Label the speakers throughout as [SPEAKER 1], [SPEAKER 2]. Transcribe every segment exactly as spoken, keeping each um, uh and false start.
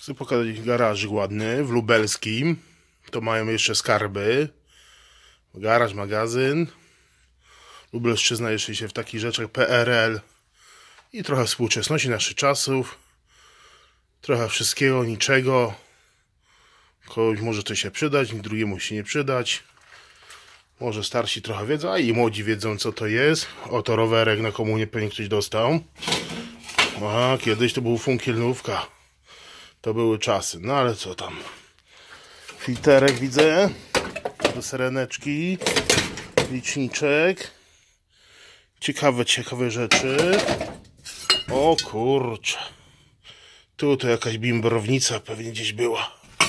[SPEAKER 1] Chcę pokazać garażyk ładny w Lubelskim. To mają jeszcze skarby. Garaż, magazyn. Lubelszczyzna jeszcze się w takich rzeczach. P R L i trochę współczesności naszych czasów. Trochę wszystkiego, niczego. Komuś może to się przydać, drugiemu się nie przydać. Może starsi trochę wiedzą, a i młodzi wiedzą, co to jest. Oto rowerek na komunie pewnie ktoś dostał. A kiedyś to był funkielnówka. To były czasy, no ale co tam. Filterek widzę. Do sereneczki. Liczniczek. Ciekawe, ciekawe rzeczy. O kurczę. Tu to jakaś bimbrownica pewnie gdzieś była.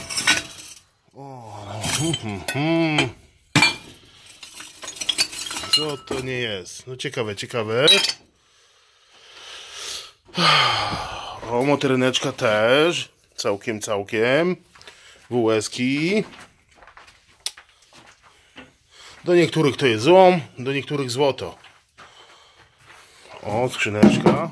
[SPEAKER 1] O, hmm, hmm, hmm. Co to nie jest? No ciekawe, ciekawe. O, motoryneczka też. Całkiem, całkiem. W S-ki. Do niektórych to jest złom, do niektórych złoto. O, skrzyneczka.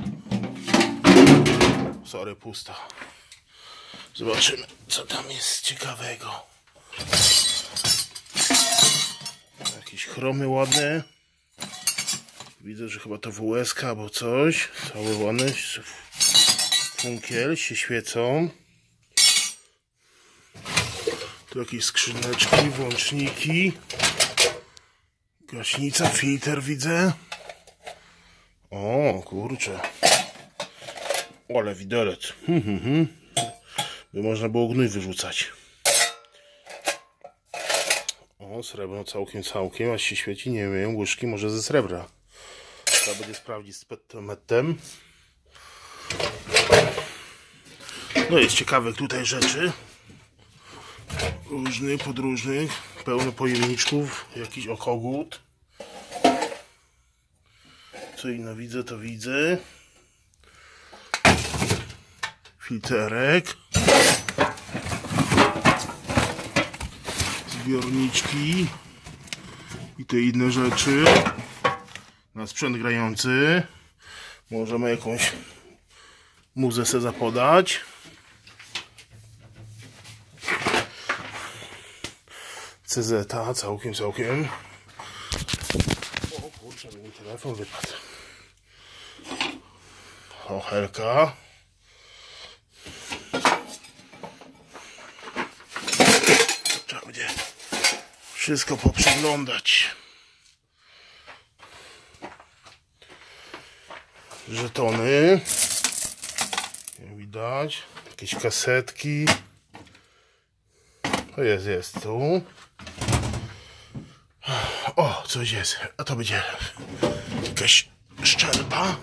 [SPEAKER 1] Sorry, pusta. Zobaczymy, co tam jest ciekawego. Jakieś chromy ładne. Widzę, że chyba to W S-ka albo coś. Cały ładny. Funkiel się świecą. Tu jakieś skrzyneczki, włączniki. Gaśnica, filtr widzę. O, kurczę. Ale widelec. Hmm, hmm, hmm. By można było gnój wyrzucać. O, srebro całkiem, całkiem. Aż się świeci, nie wiem, łyżki może ze srebra. Trzeba będzie sprawdzić z petrometem. No jest ciekawych tutaj rzeczy. Różnych, podróżnych. Pełno pojemniczków. Jakiś okogut. Co inno widzę, to widzę. Filterek. Zbiorniczki. I te inne rzeczy. Na sprzęt grający. Możemy jakąś muzę se zapodać. C Z a całkiem, całkiem. O kurczę, mi telefon wypadł. O, helka. Trzeba będzie wszystko poprzeglądać. Żetony. Jak widać. Jakieś kasetki. To jest, jest tu. O, coś jest. A to będzie jakaś szczelba.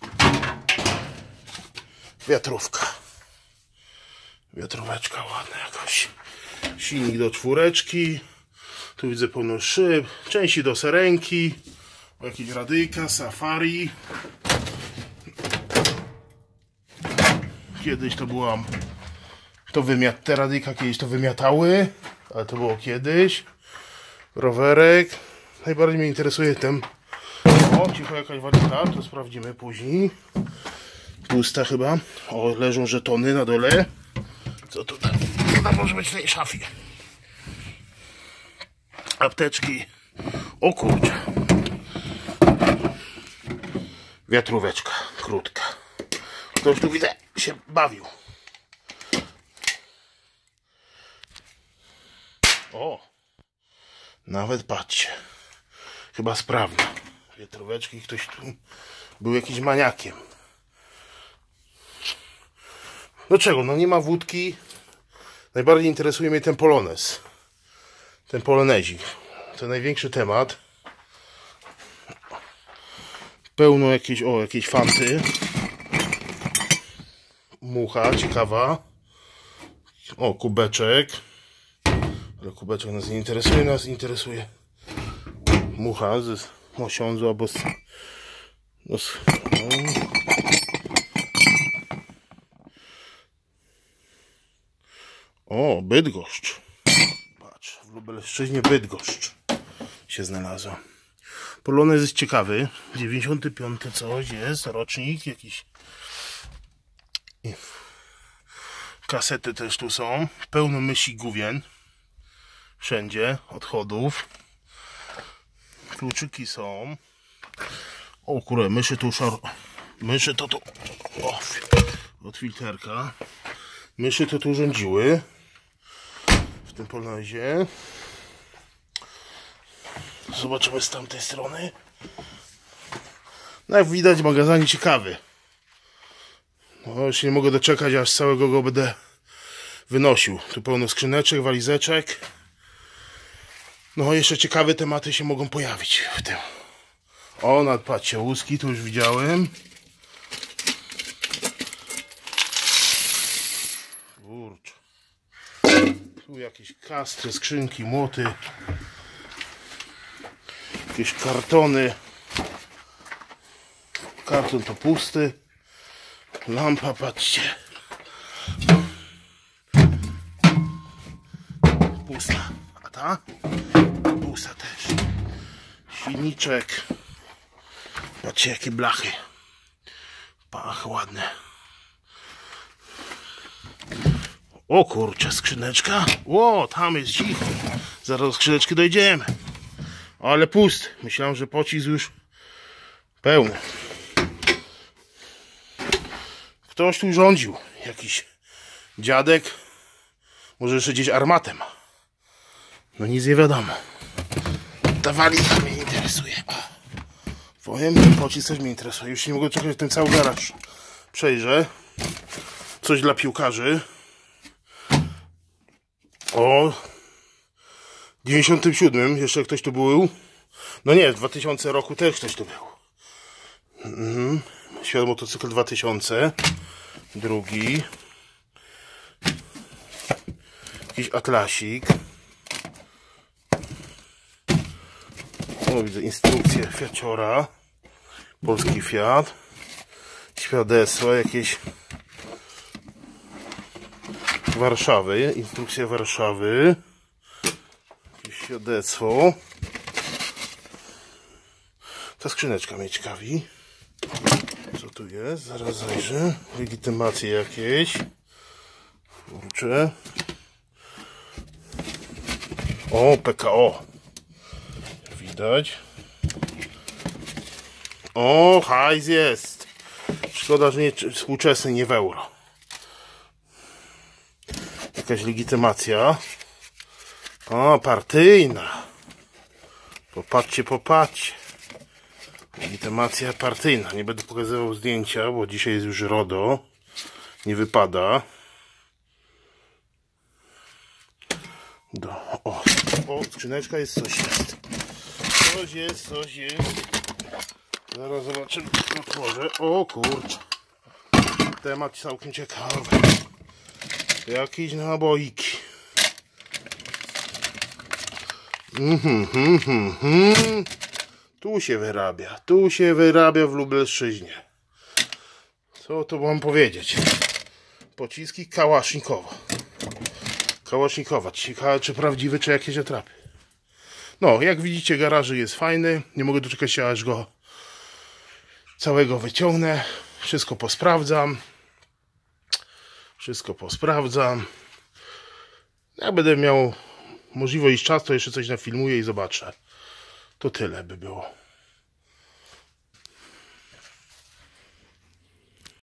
[SPEAKER 1] Wiatrówka. Wiatróweczka ładna jakaś. Silnik do czwóreczki. Tu widzę pełno szyb. Części do serenki. Jakieś radyjka, safari. Kiedyś to byłam. To wymiat, te radyjka kiedyś to wymiatały. Ale to było kiedyś. Rowerek. Najbardziej mnie interesuje ten. O, cicho jakaś waluta. To sprawdzimy później. Pusta chyba. O, leżą żetony na dole. Co to tam? Co tam może być w tej szafie? Apteczki. O kurczę. Wiatróweczka. Krótka. Ktoś tu widzę się bawił. O. Nawet patrzcie. Chyba sprawna. Wiatróweczki. Ktoś tu był jakiś maniakiem. Dlaczego? No nie ma wódki. Najbardziej interesuje mnie ten polonez. Ten polonezik. To największy temat. Pełno jakiejś, o, jakiejś fanty. Mucha, ciekawa. O, kubeczek. Ale kubeczek nas nie interesuje. Nas interesuje mucha z mosiądzu albo z... No, z no. O, Bydgoszcz. Patrz, w Lubelszczyźnie Bydgoszcz się znalazła. Polonez jest ciekawy. dziewięćdziesiąty piąty coś jest, rocznik jakiś. Kasety też tu są. Pełno mysi główien. Wszędzie. Odchodów. Kluczyki są. O kurę, myszy tu szar... Myszy to tu... O, od filterka. Myszy to tu rządziły. W tym polozie. Zobaczymy z tamtej strony. No jak widać, magazyn ciekawy. No już nie mogę doczekać, aż całego go będę wynosił. Tu pełno skrzyneczek, walizeczek. No jeszcze ciekawe tematy się mogą pojawić w tym. O, nadpatrzcie, łuski, tu już widziałem. Kurczę. Tu jakieś kastry, skrzynki, młoty. Jakieś kartony. Karton to pusty. Lampa, patrzcie. Pusta. A ta? Pusta też. Silniczek. Patrzcie jakie blachy. Pach, ładne. O kurczę, skrzyneczka. O, tam jest cicho. Zaraz do skrzyneczki dojdziemy. Ale pusty. Myślałem, że pocisk już pełny. Ktoś tu rządził. Jakiś dziadek. Może jeszcze gdzieś armatem. No nic nie wiadomo. Ta walizka mnie interesuje. Powiem, ten pocisk też mnie interesuje. Już nie mogę czekać, ten cały garaż przejrzę. Coś dla piłkarzy. O, w dziewięćdziesiątym siódmym jeszcze ktoś tu był. No nie, w dwutysięcznym roku też ktoś tu był. Mhm. Świat motocykl dwa tysiące. Drugi. Jakiś atlasik. O, widzę instrukcję Fiaciora. Polski Fiat. Świadectwo jakieś Warszawy. Instrukcja Warszawy. Jakieś świadectwo. Ta skrzyneczka mnie ciekawi. Co tu jest? Zaraz zajrzę. Legitymacje jakieś. Kurczę. O, P K O. Widać. O, hajs jest. Szkoda, że nie współczesny, nie w euro. Jakaś legitymacja. O, partyjna. Popatrzcie, popatrzcie. Legitymacja partyjna. Nie będę pokazywał zdjęcia, bo dzisiaj jest już RODO. Nie wypada. Do, o, o, skrzyneczka jest, coś jest. Coś jest, coś jest. Zaraz zobaczymy, otworzę. O kurczę. Temat całkiem ciekawy. Jakieś naboiki. Mhm, mhm, mhm. Tu się wyrabia. Tu się wyrabia w Lubelszczyźnie. Co to mam powiedzieć? Pociski Kałasznikowa. Kałasznikowa. Ciekawe, czy prawdziwy, czy jakieś atrapy. No, jak widzicie, garaż jest fajny. Nie mogę doczekać się, aż go całego wyciągnę. Wszystko posprawdzam. Wszystko posprawdzam. Jak będę miał możliwość i czas, to jeszcze coś nafilmuję i zobaczę. To tyle by było.